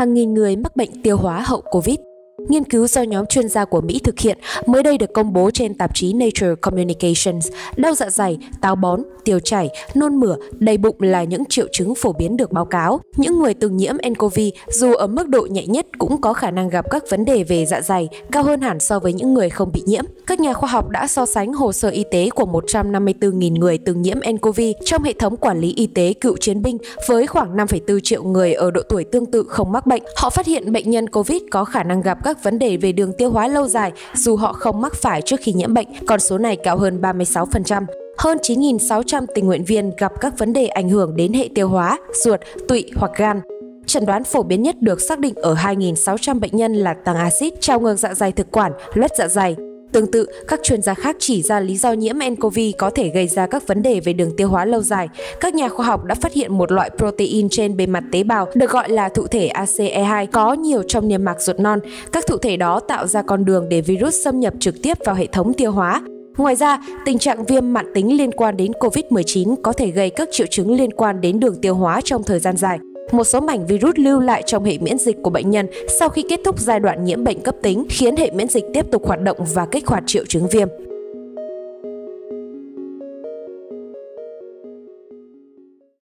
hàng nghìn người mắc bệnh tiêu hóa hậu Covid. Nghiên cứu do nhóm chuyên gia của Mỹ thực hiện mới đây được công bố trên tạp chí Nature Communications. Đau dạ dày, táo bón, tiêu chảy, nôn mửa, đầy bụng là những triệu chứng phổ biến được báo cáo. Những người từng nhiễm nCoV dù ở mức độ nhẹ nhất cũng có khả năng gặp các vấn đề về dạ dày cao hơn hẳn so với những người không bị nhiễm. Các nhà khoa học đã so sánh hồ sơ y tế của 154.000 người từng nhiễm nCoV trong hệ thống quản lý y tế cựu chiến binh với khoảng 5,4 triệu người ở độ tuổi tương tự không mắc bệnh. Họ phát hiện bệnh nhân Covid có khả năng gặp các vấn đề về đường tiêu hóa lâu dài dù họ không mắc phải trước khi nhiễm bệnh, con số này cao hơn 36%. Hơn 9.600 tình nguyện viên gặp các vấn đề ảnh hưởng đến hệ tiêu hóa, ruột, tụy hoặc gan. Chẩn đoán phổ biến nhất được xác định ở 2.600 bệnh nhân là tăng axit, trào ngược dạ dày thực quản, loét dạ dày. Tương tự, các chuyên gia khác chỉ ra lý do nhiễm nCoV có thể gây ra các vấn đề về đường tiêu hóa lâu dài. Các nhà khoa học đã phát hiện một loại protein trên bề mặt tế bào được gọi là thụ thể ACE2 có nhiều trong niêm mạc ruột non. Các thụ thể đó tạo ra con đường để virus xâm nhập trực tiếp vào hệ thống tiêu hóa. Ngoài ra, tình trạng viêm mãn tính liên quan đến COVID-19 có thể gây các triệu chứng liên quan đến đường tiêu hóa trong thời gian dài. Một số mảnh virus lưu lại trong hệ miễn dịch của bệnh nhân sau khi kết thúc giai đoạn nhiễm bệnh cấp tính, khiến hệ miễn dịch tiếp tục hoạt động và kích hoạt triệu chứng viêm.